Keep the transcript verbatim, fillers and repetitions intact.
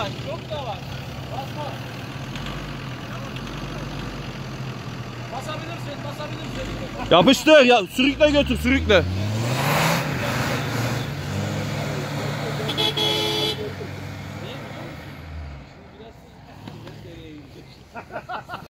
yavaş, çok yavaş. Basma. Basabilirsin, basabilirsin. Yapıştır ya, sürükle götür, sürükle.